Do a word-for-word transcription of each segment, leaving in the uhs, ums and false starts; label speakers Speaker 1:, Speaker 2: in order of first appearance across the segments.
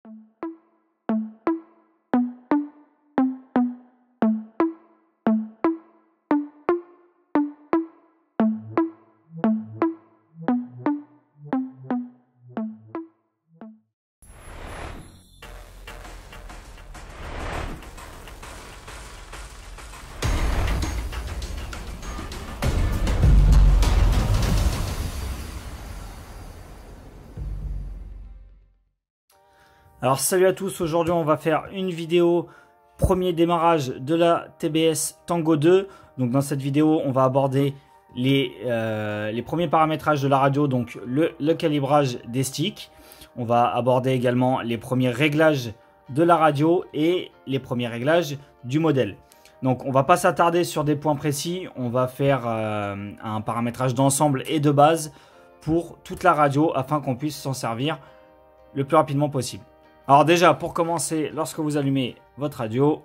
Speaker 1: Alors salut à tous, aujourd'hui on va faire une vidéo premier démarrage de la T B S Tango deux. Donc dans cette vidéo on va aborder les, euh, les premiers paramétrages de la radio, donc le, le calibrage des sticks. On va aborder également les premiers réglages de la radio et les premiers réglages du modèle. Donc on va pas s'attarder sur des points précis, on va faire euh, un paramétrage d'ensemble et de base pour toute la radio afin qu'on puisse s'en servir le plus rapidement possible. Alors déjà, pour commencer, lorsque vous allumez votre radio,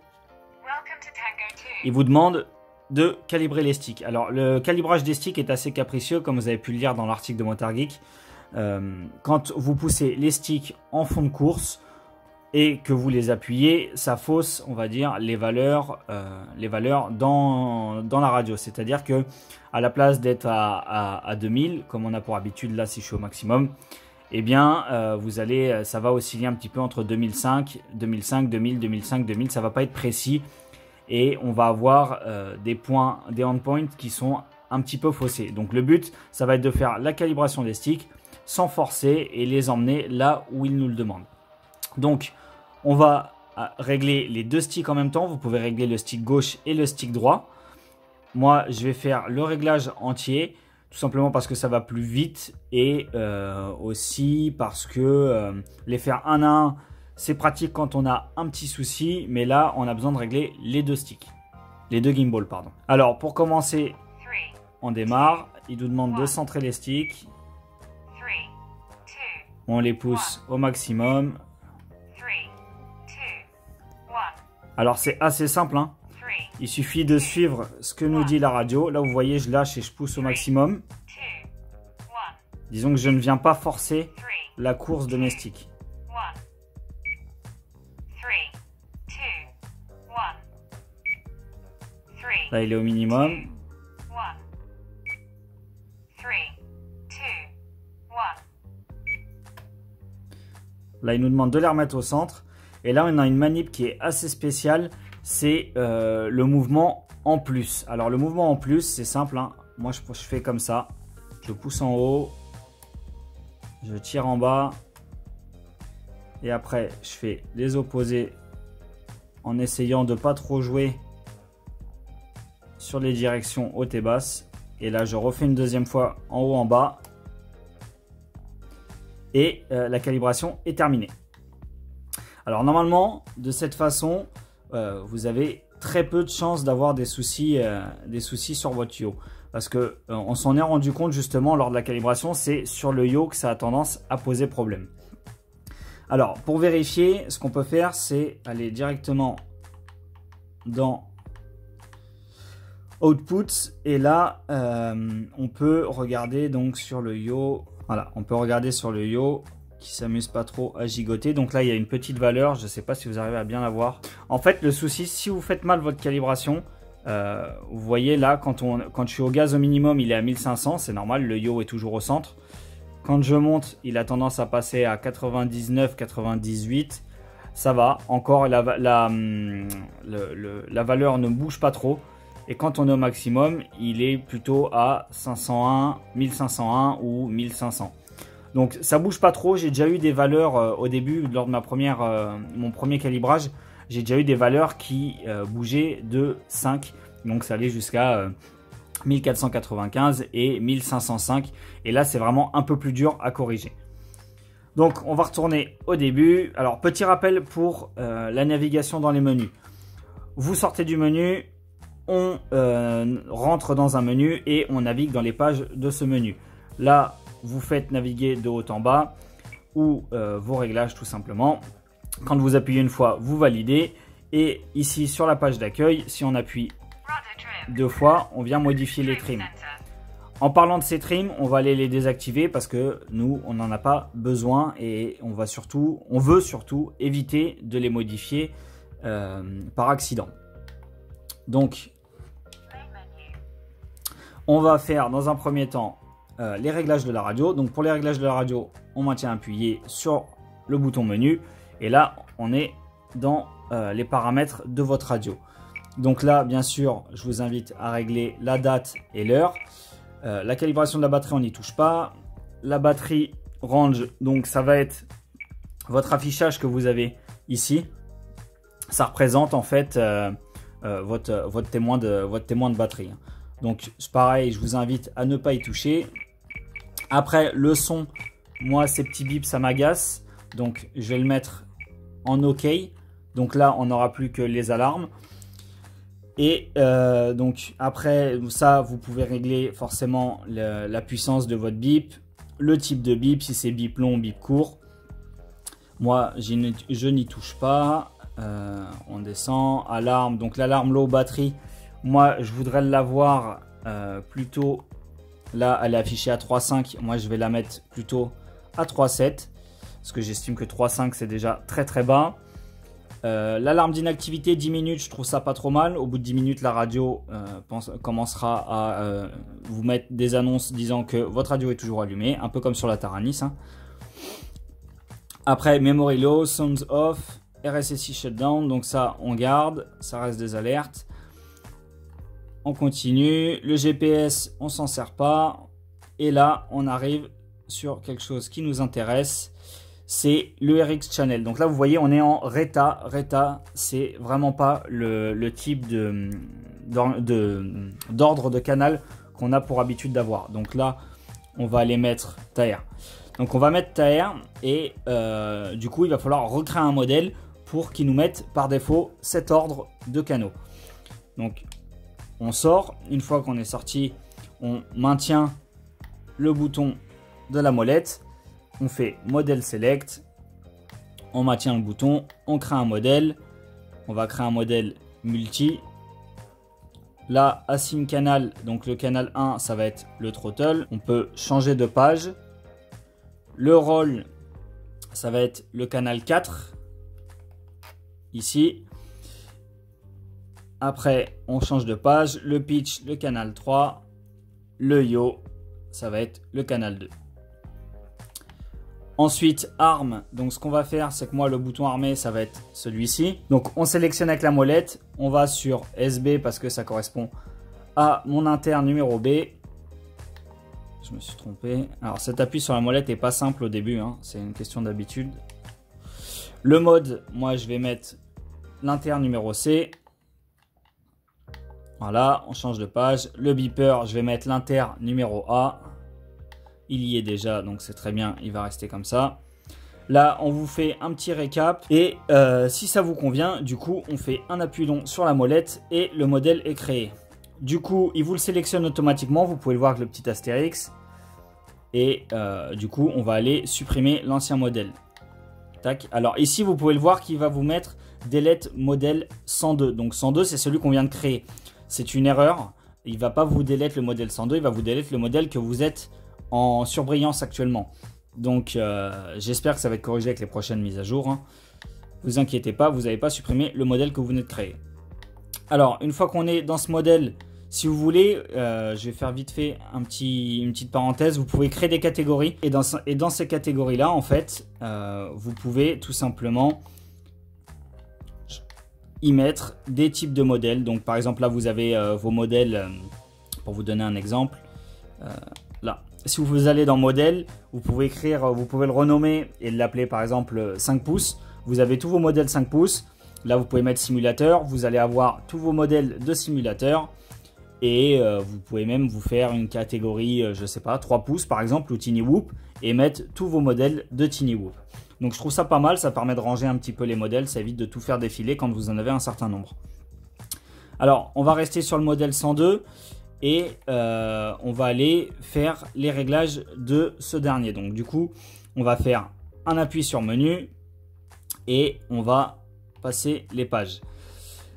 Speaker 1: il vous demande de calibrer les sticks. Alors le calibrage des sticks est assez capricieux, comme vous avez pu le lire dans l'article de Motard Geek. Euh, quand vous poussez les sticks en fond de course et que vous les appuyez, ça fausse, on va dire, les valeurs, euh, les valeurs dans, dans la radio. C'est-à-dire que à la place d'être à, à, à deux mille, comme on a pour habitude, là si je suis au maximum, eh bien, euh, vous allez, ça va osciller un petit peu entre deux mille cinq, deux mille cinq, deux mille, deux mille cinq, deux mille. Ça va pas être précis et on va avoir euh, des points, des endpoints qui sont un petit peu faussés. Donc le but, ça va être de faire la calibration des sticks sans forcer et les emmener là où ils nous le demandent. Donc, on va régler les deux sticks en même temps. Vous pouvez régler le stick gauche et le stick droit. Moi, je vais faire le réglage entier. Tout simplement parce que ça va plus vite et euh, aussi parce que euh, les faire un à un, c'est pratique quand on a un petit souci. Mais là, on a besoin de régler les deux sticks. Les deux gimbals, pardon. Alors, pour commencer, on démarre. Il nous demande de centrer les sticks. On les pousse au maximum. Alors, c'est assez simple, hein. Il suffit de suivre ce que nous dit la radio. Là, vous voyez, je lâche et je pousse au maximum. Disons que je ne viens pas forcer la course de mes sticks. Là, il est au minimum. Là, il nous demande de les remettre au centre. Et là, on a une manip qui est assez spéciale. C'est euh, le mouvement en plus. Alors le mouvement en plus, c'est simple, hein. Moi je, je fais comme ça. Je pousse en haut. Je tire en bas. Et après, je fais les opposés en essayant de ne pas trop jouer sur les directions hautes et basses. Et là, je refais une deuxième fois en haut, en bas. Et euh, la calibration est terminée. Alors normalement, de cette façon, Euh, vous avez très peu de chances d'avoir des soucis, euh, des soucis sur votre yo. Parce que euh, on s'en est rendu compte justement lors de la calibration, c'est sur le yo que ça a tendance à poser problème. Alors pour vérifier, ce qu'on peut faire, c'est aller directement dans Outputs et là euh, on peut regarder donc sur le yo. Voilà, on peut regarder sur le yo qui s'amuse pas trop à gigoter. Donc là, il y a une petite valeur. Je ne sais pas si vous arrivez à bien la voir. En fait, le souci, si vous faites mal votre calibration, euh, vous voyez là, quand, on, quand je suis au gaz au minimum, il est à mille cinq cents. C'est normal, le yo est toujours au centre. Quand je monte, il a tendance à passer à quatre-vingt-dix-neuf, quatre-vingt-dix-huit. Ça va. Encore, la, la, le, le, la valeur ne bouge pas trop. Et quand on est au maximum, il est plutôt à cinq cent un, mille cinq cent un ou mille cinq cents. Donc ça bouge pas trop. J'ai déjà eu des valeurs euh, au début lors de ma première, euh, mon premier calibrage. J'ai déjà eu des valeurs qui euh, bougeaient de cinq. Donc ça allait jusqu'à euh, mille quatre cent quatre-vingt-quinze et mille cinq cent cinq. Et là c'est vraiment un peu plus dur à corriger. Donc on va retourner au début. Alors petit rappel pour euh, la navigation dans les menus. Vous sortez du menu, on euh, rentre dans un menu et on navigue dans les pages de ce menu. Là, vous faites naviguer de haut en bas ou euh, vos réglages tout simplement. Quand vous appuyez une fois, vous validez. Et ici sur la page d'accueil, si on appuie deux fois, on vient modifier les trims. En parlant de ces trims, on va aller les désactiver parce que nous, on n'en a pas besoin et on va surtout, on veut surtout éviter de les modifier euh, par accident. Donc, on va faire dans un premier temps euh, les réglages de la radio. Donc, pour les réglages de la radio, on maintient appuyé sur le bouton menu et là, on est dans euh, les paramètres de votre radio. Donc là, bien sûr, je vous invite à régler la date et l'heure. Euh, la calibration de la batterie, on n'y touche pas. La batterie range, donc ça va être votre affichage que vous avez ici. Ça représente en fait euh, euh, votre, votre, témoin de, votre témoin de batterie. Donc c'est pareil, je vous invite à ne pas y toucher. Après, le son, moi, ces petits bips, ça m'agace. Donc je vais le mettre en OK. Donc là, on n'aura plus que les alarmes. Et euh, donc après ça, vous pouvez régler forcément le, la puissance de votre bip, le type de bip, si c'est bip long, bip court. Moi, je n'y touche pas. Euh, on descend, alarme. Donc l'alarme low batterie, moi je voudrais l'avoir euh, plutôt, là elle est affichée à trois virgule cinq. Moi je vais la mettre plutôt à trois virgule sept. Parce que j'estime que trois virgule cinq c'est déjà très très bas. Euh, L'alarme d'inactivité dix minutes, je trouve ça pas trop mal. Au bout de dix minutes, la radio euh, pense, commencera à euh, vous mettre des annonces disant que votre radio est toujours allumée, un peu comme sur la Taranis. Hein. Après, Memory Low, Sounds Off, R S S I Shutdown, donc ça on garde, ça reste des alertes. On continue, le G P S on s'en sert pas. Et là, on arrive sur quelque chose qui nous intéresse. C'est le R X Channel. Donc là, vous voyez, on est en Reta. Reta, c'est vraiment pas le, le type de d'ordre de, de canal qu'on a pour habitude d'avoir. Donc là, on va aller mettre T A R. Donc on va mettre T A R et euh, du coup, il va falloir recréer un modèle pour qu'il nous mette par défaut cet ordre de canaux. Donc on sort. Une fois qu'on est sorti, on maintient le bouton de la molette. On fait modèle select, on maintient le bouton, on crée un modèle, on va créer un modèle multi. Là, assign canal, donc le canal un, ça va être le throttle. On peut changer de page. Le roll, ça va être le canal quatre, ici. Après, on change de page. Le pitch, le canal trois. Le yaw, ça va être le canal deux. Ensuite, arme. Donc, ce qu'on va faire, c'est que moi, le bouton armé, ça va être celui-ci. Donc, on sélectionne avec la molette. On va sur S B parce que ça correspond à mon inter numéro B. Je me suis trompé. Alors, cet appui sur la molette n'est pas simple au début. Hein. C'est une question d'habitude. Le mode, moi, je vais mettre l'inter numéro C. Voilà, on change de page. Le beeper, je vais mettre l'inter numéro A. Il y est déjà, donc c'est très bien, il va rester comme ça. Là, on vous fait un petit récap. Et euh, si ça vous convient, du coup, on fait un appui long sur la molette et le modèle est créé. Du coup, il vous le sélectionne automatiquement. Vous pouvez le voir avec le petit astérix. Et euh, du coup, on va aller supprimer l'ancien modèle. Tac. Alors ici, vous pouvez le voir qu'il va vous mettre delete modèle cent deux. Donc cent deux, c'est celui qu'on vient de créer. C'est une erreur. Il ne va pas vous delete le modèle cent deux, il va vous delete le modèle que vous êtes en surbrillance actuellement. Donc euh, j'espère que ça va être corrigé avec les prochaines mises à jour. Hein. Vous inquiétez pas, vous n'avez pas supprimé le modèle que vous venez de créer. Alors une fois qu'on est dans ce modèle, si vous voulez, euh, je vais faire vite fait un petit, une petite parenthèse. Vous pouvez créer des catégories et dans, et dans ces catégories là en fait euh, vous pouvez tout simplement y mettre des types de modèles. Donc par exemple là vous avez euh, vos modèles, euh, pour vous donner un exemple, euh, là si vous allez dans modèle, vous pouvez écrire, vous pouvez le renommer et l'appeler par exemple cinq pouces. Vous avez tous vos modèles cinq pouces. Là vous pouvez mettre simulateur, vous allez avoir tous vos modèles de simulateur. Et euh, vous pouvez même vous faire une catégorie, euh, je sais pas, trois pouces par exemple, ou Tiny Whoop, et mettre tous vos modèles de Tiny Whoop. Donc je trouve ça pas mal, ça permet de ranger un petit peu les modèles, ça évite de tout faire défiler quand vous en avez un certain nombre. Alors on va rester sur le modèle cent deux et euh, on va aller faire les réglages de ce dernier. Donc du coup, on va faire un appui sur menu et on va passer les pages.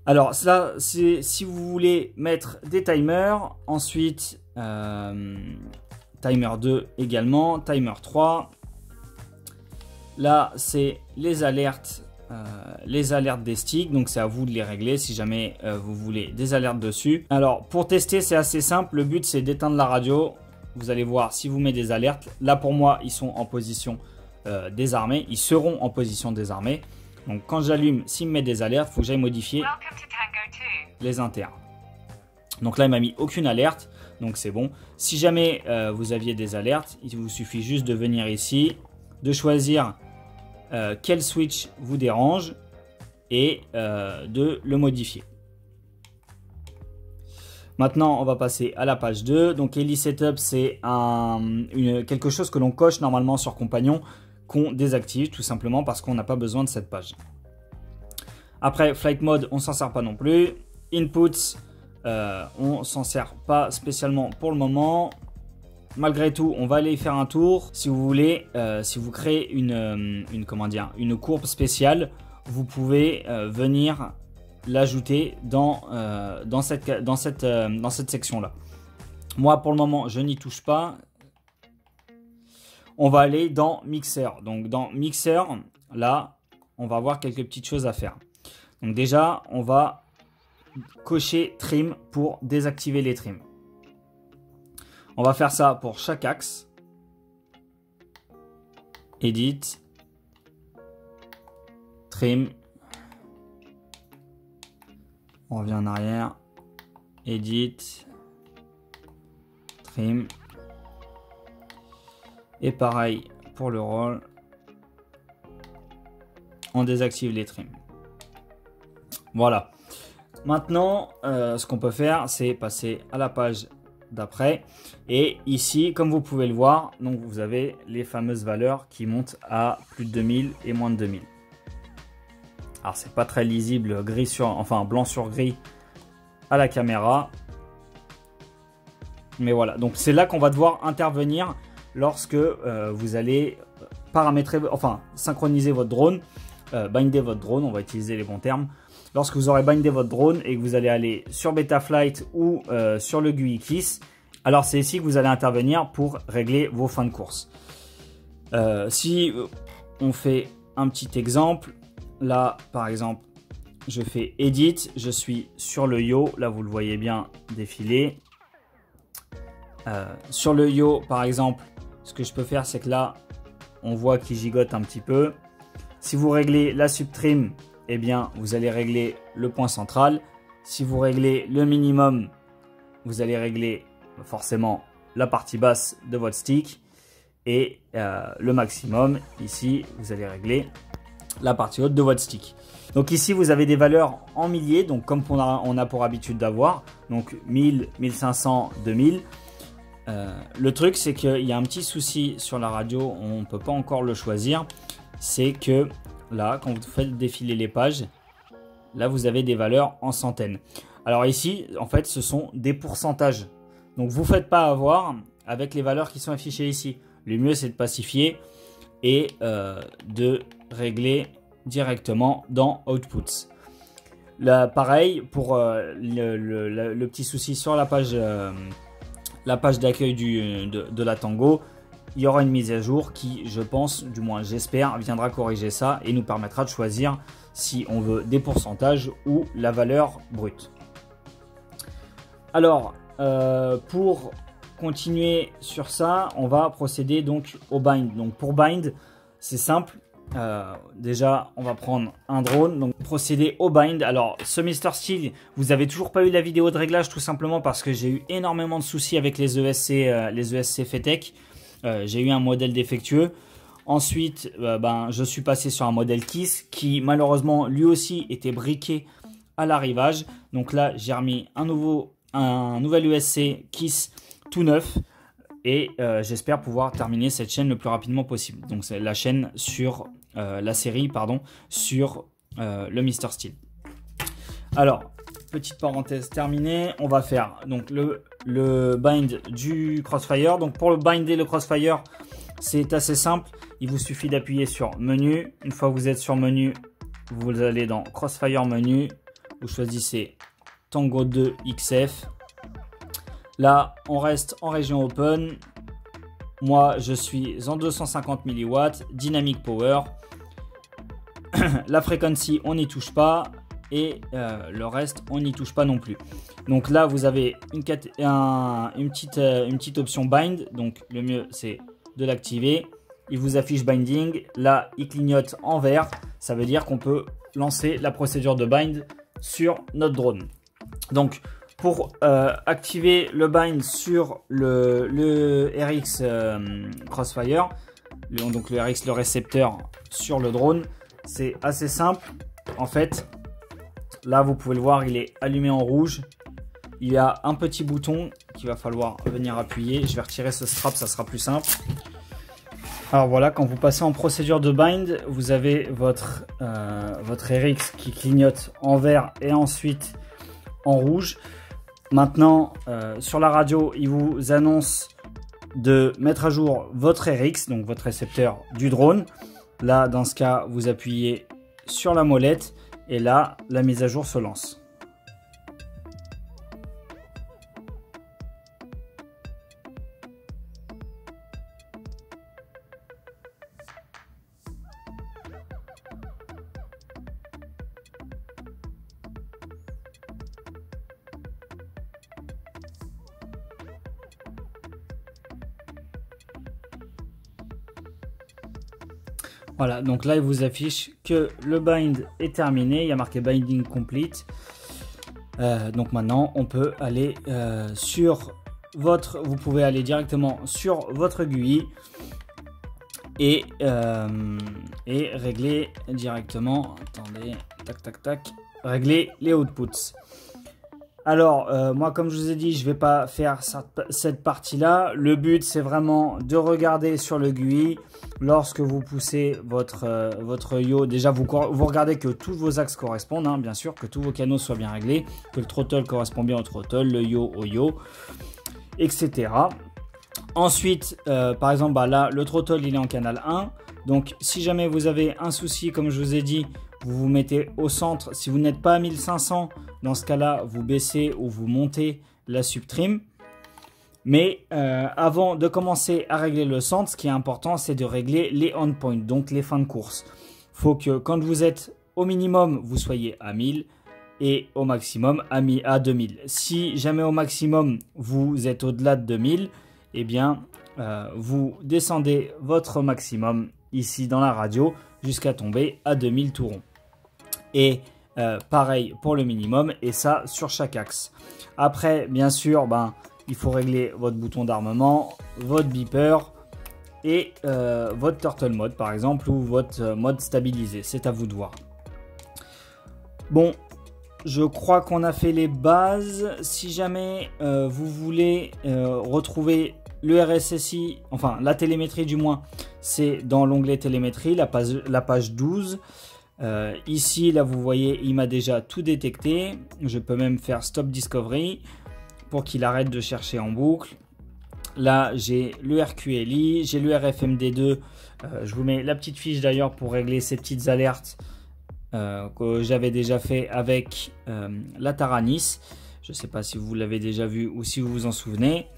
Speaker 1: Alors ça, c'est si vous voulez mettre des timers, ensuite euh, timer deux également, timer trois. Là, c'est les alertes, euh, les alertes des sticks, donc c'est à vous de les régler si jamais euh, vous voulez des alertes dessus. Alors pour tester, c'est assez simple, le but c'est d'éteindre la radio. Vous allez voir si vous mettez des alertes. Là pour moi, ils sont en position euh, désarmée, ils seront en position désarmée. Donc quand j'allume, s'il me met des alertes, il faut que j'aille modifier les inters. Donc là, il m'a mis aucune alerte, donc c'est bon. Si jamais euh, vous aviez des alertes, il vous suffit juste de venir ici, de choisir euh, quel switch vous dérange et euh, de le modifier. Maintenant, on va passer à la page deux. Donc Ellie Setup, c'est un, une, quelque chose que l'on coche normalement sur Compagnon, qu'on désactive tout simplement parce qu'on n'a pas besoin de cette page. Après, Flight Mode, on s'en sert pas non plus. Inputs, euh, on s'en sert pas spécialement pour le moment. Malgré tout, on va aller faire un tour. Si vous voulez, euh, si vous créez une, une, comment dire, une courbe spéciale, vous pouvez euh, venir l'ajouter dans, euh, dans cette, dans cette, euh, dans cette section-là. Moi, pour le moment, je n'y touche pas. On va aller dans Mixer. Donc, dans Mixer, là, on va avoir quelques petites choses à faire. Donc, déjà, on va cocher Trim pour désactiver les trims. On va faire ça pour chaque axe. Edit. Trim. On revient en arrière. Edit. Trim. Et pareil pour le roll. On désactive les trims. Voilà. Maintenant, euh, ce qu'on peut faire, c'est passer à la page d'après. Et ici, comme vous pouvez le voir, donc vous avez les fameuses valeurs qui montent à plus de deux mille et moins de deux mille. Alors, c'est pas très lisible, gris sur, enfin blanc sur gris à la caméra. Mais voilà, donc c'est là qu'on va devoir intervenir lorsque euh, vous allez paramétrer, enfin synchroniser votre drone, euh, binder votre drone, on va utiliser les bons termes. Lorsque vous aurez bindé votre drone et que vous allez aller sur Betaflight ou euh, sur le G U I Kiss, alors c'est ici que vous allez intervenir pour régler vos fins de course. Euh, si on fait un petit exemple, là par exemple, je fais Edit, je suis sur le yo, là vous le voyez bien défiler. Euh, sur le yo par exemple, ce que je peux faire c'est que là, on voit qu'il gigote un petit peu. Si vous réglez la subtrim, eh bien, vous allez régler le point central. Si vous réglez le minimum, vous allez régler forcément la partie basse de votre stick. Et euh, le maximum, ici, vous allez régler la partie haute de votre stick. Donc ici, vous avez des valeurs en milliers, donc comme on a, on a pour habitude d'avoir. Donc mille, mille cinq cents, deux mille. Euh, le truc, c'est qu'il y a un petit souci sur la radio, on ne peut pas encore le choisir. C'est que là, quand vous faites défiler les pages, là, vous avez des valeurs en centaines. Alors ici, en fait, ce sont des pourcentages. Donc, vous ne faites pas avoir avec les valeurs qui sont affichées ici. Le mieux, c'est de pacifier et euh, de régler directement dans Outputs. Là, pareil, pour euh, le, le, le, le petit souci sur la page, euh, la page d'accueil de, de la Tango, il y aura une mise à jour qui, je pense, du moins j'espère, viendra corriger ça et nous permettra de choisir si on veut des pourcentages ou la valeur brute. Alors, euh, pour continuer sur ça, on va procéder donc au bind. Donc pour bind, c'est simple. Euh, déjà, on va prendre un drone, donc procéder au bind. Alors, ce Mister Steel, vous avez toujours pas eu la vidéo de réglage, tout simplement parce que j'ai eu énormément de soucis avec les E S C, euh, les E S C Fetech. Euh, j'ai eu un modèle défectueux. Ensuite, euh, ben, je suis passé sur un modèle Kiss qui malheureusement lui aussi était briqué à l'arrivage. Donc là, j'ai remis un nouveau, un nouvel U S C Kiss tout neuf et euh, j'espère pouvoir terminer cette chaîne le plus rapidement possible. Donc c'est la chaîne sur euh, la série, pardon, sur euh, le Mister Steel. Alors, petite parenthèse terminée, on va faire donc le, le bind du Crossfire. Donc pour le binder le Crossfire, c'est assez simple. Il vous suffit d'appuyer sur menu. Une fois que vous êtes sur menu, vous allez dans Crossfire menu. vous choisissez Tango deux X F. Là, on reste en région open. Moi, je suis en deux cent cinquante milliwatts, Dynamic Power. La frequency, on n'y touche pas. Et euh, le reste, on n'y touche pas non plus. Donc là, vous avez une, un, une, petite, euh, une petite option Bind. Donc le mieux, c'est de l'activer. Il vous affiche Binding. Là, il clignote en vert. Ça veut dire qu'on peut lancer la procédure de Bind sur notre drone. Donc, pour euh, activer le bind sur le, le R X euh, Crossfire, le, donc le R X, le récepteur sur le drone, c'est assez simple. En fait, là, vous pouvez le voir, il est allumé en rouge. Il y a un petit bouton qu'il va falloir venir appuyer. Je vais retirer ce strap, ça sera plus simple. Alors voilà, quand vous passez en procédure de bind, vous avez votre, euh, votre R X qui clignote en vert et ensuite en rouge. Maintenant, euh, sur la radio, il vous annonce de mettre à jour votre R X, donc votre récepteur du drone. Là, dans ce cas, vous appuyez sur la molette et là, la mise à jour se lance. Voilà, donc là, il vous affiche que le bind est terminé. Il y a marqué Binding Complete. Euh, donc maintenant, on peut aller euh, sur votre... Vous pouvez aller directement sur votre G U I et, euh, et régler directement... Attendez, tac, tac, tac. Régler les outputs. Alors, euh, moi, comme je vous ai dit, je ne vais pas faire cette partie-là. Le but, c'est vraiment de regarder sur le G U I. Lorsque vous poussez votre, euh, votre yo, déjà, vous, vous regardez que tous vos axes correspondent, hein, bien sûr, que tous vos canaux soient bien réglés, que le throttle correspond bien au throttle, le yo au yo, et cetera. Ensuite, euh, par exemple, bah, là, le throttle, il est en canal un. Donc, si jamais vous avez un souci, comme je vous ai dit, vous vous mettez au centre. Si vous n'êtes pas à mille cinq cents, dans ce cas-là, vous baissez ou vous montez la subtrim. Mais euh, avant de commencer à régler le centre, ce qui est important, c'est de régler les on point, donc les fins de course. Il faut que quand vous êtes au minimum, vous soyez à mille et au maximum à deux mille. Si jamais au maximum, vous êtes au-delà de deux mille, eh bien, euh, vous descendez votre maximum ici dans la radio jusqu'à tomber à deux mille tout rond. Et euh, pareil pour le minimum, et ça sur chaque axe. Après, bien sûr, ben, il faut régler votre bouton d'armement, votre beeper et euh, votre turtle mode par exemple, ou votre euh, mode stabilisé. C'est à vous de voir. Bon, je crois qu'on a fait les bases. Si jamais euh, vous voulez euh, retrouver le R S S I, enfin la télémétrie du moins, c'est dans l'onglet télémétrie, la page, la page douze. Euh, ici, là, vous voyez, il m'a déjà tout détecté. Je peux même faire Stop Discovery pour qu'il arrête de chercher en boucle. Là, j'ai le R Q L I, j'ai le R F M D deux. Euh, je vous mets la petite fiche d'ailleurs pour régler ces petites alertes euh, que j'avais déjà fait avec euh, la Taranis. Je ne sais pas si vous l'avez déjà vu ou si vous vous en souvenez.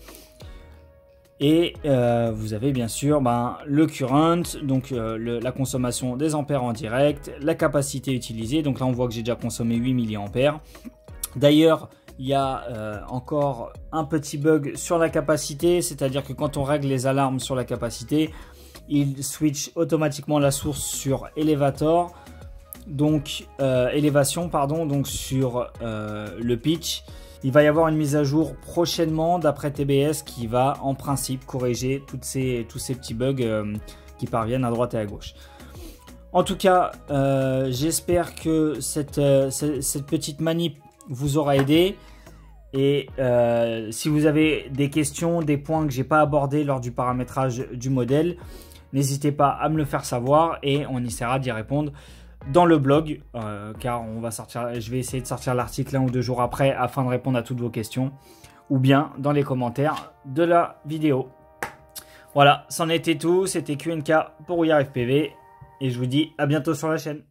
Speaker 1: Et euh, vous avez bien sûr ben, le current, donc euh, le, la consommation des ampères en direct, la capacité utilisée. Donc là, on voit que j'ai déjà consommé huit milliampères. D'ailleurs, il y a euh, encore un petit bug sur la capacité, c'est-à-dire que quand on règle les alarmes sur la capacité, il switch automatiquement la source sur Elevator, donc euh, élévation, pardon, donc sur euh, le pitch. Il va y avoir une mise à jour prochainement d'après T B S qui va en principe corriger toutes ces, tous ces petits bugs euh, qui parviennent à droite et à gauche. En tout cas, euh, j'espère que cette, euh, cette, cette petite manip vous aura aidé. Et euh, si vous avez des questions, des points que j'ai pas abordés lors du paramétrage du modèle, n'hésitez pas à me le faire savoir et on essaiera d'y répondre dans le blog, euh, car on va sortir, je vais essayer de sortir l'article un ou deux jours après afin de répondre à toutes vos questions, ou bien dans les commentaires de la vidéo. Voilà, c'en était tout, c'était Q N K pour Rouillard F P V et je vous dis à bientôt sur la chaîne.